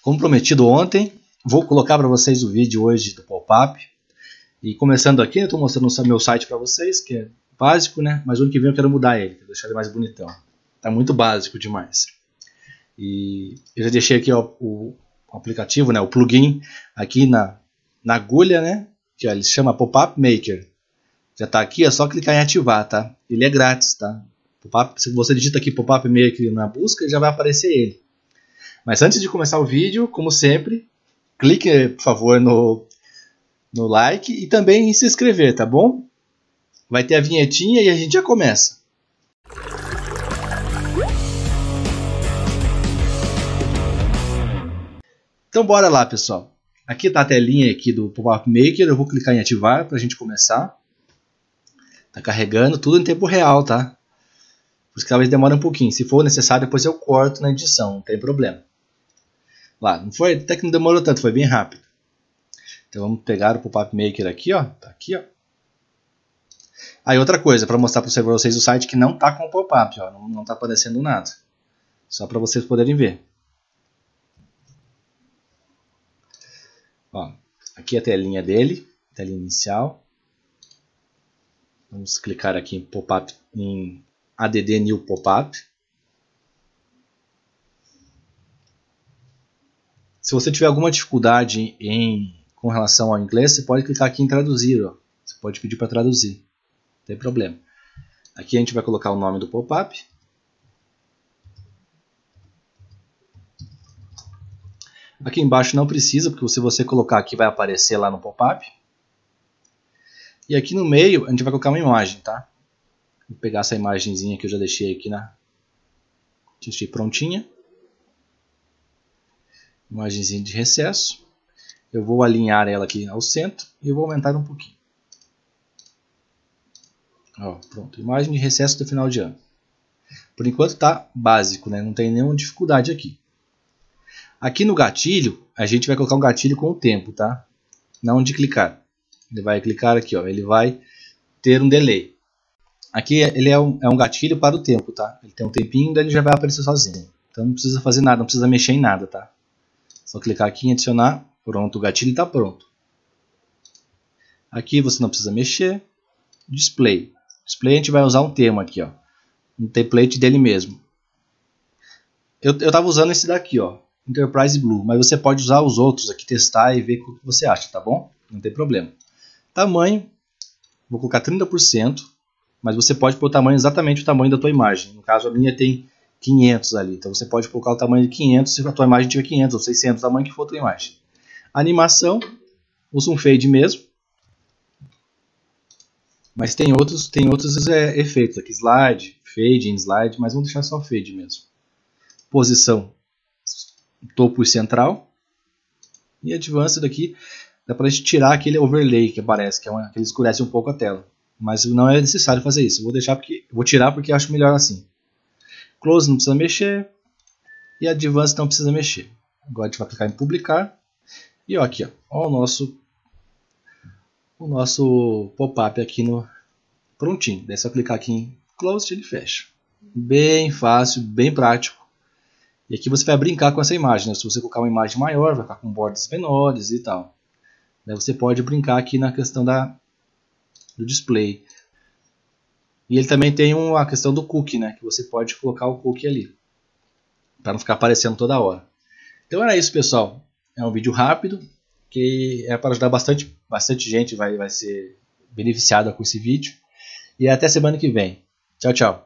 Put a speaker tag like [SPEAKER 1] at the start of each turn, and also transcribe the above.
[SPEAKER 1] Como prometido ontem, vou colocar para vocês o vídeo hoje do pop-up. E começando aqui, eu estou mostrando o meu site para vocês, que é básico, né? Mas o ano que vem eu quero mudar ele, deixar ele mais bonitão. Tá muito básico demais. E eu já deixei aqui ó, o aplicativo, né? O plugin aqui na agulha, né? Que ó, ele se chama Pop-up Maker. Já está aqui, é só clicar em ativar, tá? Ele é grátis, tá? Se você digita aqui Pop-up Maker na busca, já vai aparecer ele. Mas antes de começar o vídeo, como sempre, clique, por favor, no like e também em se inscrever, tá bom? Vai ter a vinhetinha e a gente já começa. Então bora lá, pessoal. Aqui está a telinha aqui do Pop-up Maker, eu vou clicar em ativar para a gente começar. Tá carregando tudo em tempo real, tá? Por isso que talvez demore um pouquinho. Se for necessário, depois eu corto na edição, não tem problema. Lá, não foi, até que não demorou tanto, foi bem rápido. Então vamos pegar o Pop-up Maker aqui, ó. Tá aqui, ó. Aí outra coisa, para mostrar para vocês o site que não tá com pop-up, ó. Não tá aparecendo nada. Só para vocês poderem ver. Ó, aqui a telinha dele, telinha inicial. Vamos clicar aqui em pop-up, em add new pop-up. Se você tiver alguma dificuldade com relação ao inglês, você pode clicar aqui em traduzir. Ó. Você pode pedir para traduzir. Não tem problema. Aqui a gente vai colocar o nome do pop-up. Aqui embaixo não precisa, porque se você colocar aqui vai aparecer lá no pop-up. E aqui no meio a gente vai colocar uma imagem, tá? Vou pegar essa imagenzinha que eu já deixei aqui deixei prontinha. Imagenzinha de recesso. Eu vou alinhar ela aqui ao centro e eu vou aumentar um pouquinho. Ó, pronto, imagem de recesso do final de ano. Por enquanto está básico, né? Não tem nenhuma dificuldade aqui. Aqui no gatilho, a gente vai colocar um gatilho com o tempo, tá? Não de clicar. Ele vai clicar aqui, ó. Ele vai ter um delay. Aqui ele é um gatilho para o tempo, tá? Ele tem um tempinho, daí ele já vai aparecer sozinho. Então não precisa fazer nada, não precisa mexer em nada, tá? Só clicar aqui em adicionar. Pronto, o gatilho está pronto. Aqui você não precisa mexer. Display. Display a gente vai usar um termo aqui, ó. Um template dele mesmo. Eu estava usando esse daqui, ó. Enterprise Blue. Mas você pode usar os outros aqui, testar e ver o que você acha, tá bom? Não tem problema. Tamanho. Vou colocar 30%. Mas você pode pôr exatamente o tamanho da tua imagem. No caso, a minha tem 500 ali. Então você pode colocar o tamanho de 500 se a tua imagem tiver 500 ou 600, o tamanho que for a tua imagem. Animação. Usa um fade mesmo. Mas tem outros efeitos aqui. Slide, fade, in slide. Mas vamos deixar só fade mesmo. Posição. Topo e central. E advanced aqui. Dá para a gente tirar aquele overlay que aparece. Que ele escurece um pouco a tela. Mas não é necessário fazer isso. Vou tirar porque acho melhor assim. Close não precisa mexer. E Advanced não precisa mexer. Agora a gente vai clicar em publicar. E ó, aqui ó, o nosso pop-up aqui prontinho. Daí é só clicar aqui em Close e ele fecha. Bem fácil, bem prático. E aqui você vai brincar com essa imagem. Né? Se você colocar uma imagem maior, vai ficar com bordas menores e tal. Daí você pode brincar aqui na questão do display. E ele também tem a questão do cookie, né? Que você pode colocar o cookie ali. Para não ficar aparecendo toda hora. Então era isso, pessoal. É um vídeo rápido. Que é para ajudar bastante gente vai ser beneficiada com esse vídeo. E até semana que vem. Tchau, tchau.